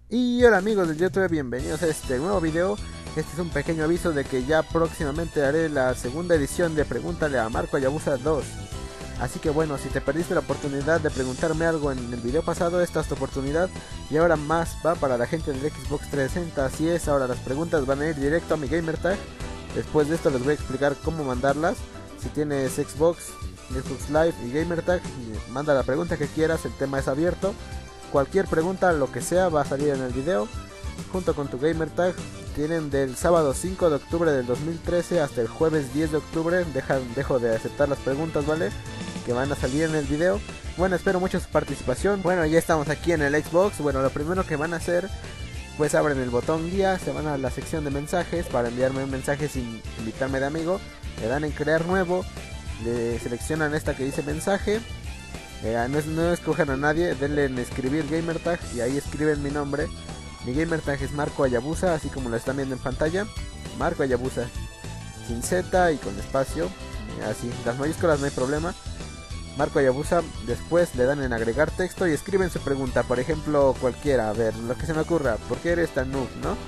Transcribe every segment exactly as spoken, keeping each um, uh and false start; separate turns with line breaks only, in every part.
Y hola amigos del YouTube, bienvenidos a este nuevo video. Este es un pequeño aviso de que ya próximamente haré la segunda edición de Pregúntale a Marco Hayabusa dos. Así que bueno, si te perdiste la oportunidad de preguntarme algo en el video pasado, esta es tu oportunidad. Y ahora más va para la gente del Xbox trescientos sesenta. Así es, ahora las preguntas van a ir directo a mi gamertag. Después de esto les voy a explicar cómo mandarlas. Si tienes Xbox, Xbox Live y gamertag, manda la pregunta que quieras, el tema es abierto. Cualquier pregunta, lo que sea, va a salir en el video junto con tu gamertag. Tienen del sábado cinco de octubre del dos mil trece hasta el jueves diez de octubre. Deja, dejo de aceptar las preguntas, ¿vale? Que van a salir en el video. Bueno, espero mucho su participación. Bueno, ya estamos aquí en el Xbox. Bueno, lo primero que van a hacer, pues abren el botón guía, se van a la sección de mensajes para enviarme un mensaje sin invitarme de amigo. Le dan en crear nuevo, le seleccionan esta que dice mensaje. Eh, no, es, no escojan a nadie, denle en escribir gamertag y ahí escriben mi nombre. Mi gamertag es Marco Hayabusa, así como lo están viendo en pantalla. Marco Hayabusa, sin Z y con espacio, eh, así, las mayúsculas no hay problema. Marco Hayabusa, después le dan en agregar texto y escriben su pregunta, por ejemplo cualquiera, a ver, lo que se me ocurra, ¿por qué eres tan noob, no?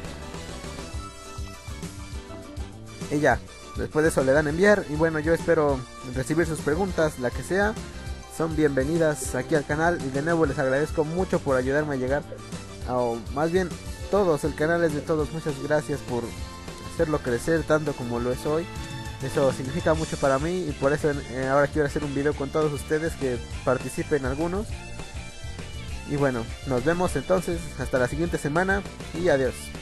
Y ya, después de eso le dan enviar y bueno, yo espero recibir sus preguntas, la que sea. Son bienvenidas aquí al canal y de nuevo les agradezco mucho por ayudarme a llegar, o más bien todos, el canal es de todos, muchas gracias por hacerlo crecer tanto como lo es hoy. Eso significa mucho para mí y por eso eh, ahora quiero hacer un video con todos ustedes, que participen algunos. Y bueno, nos vemos entonces hasta la siguiente semana y adiós.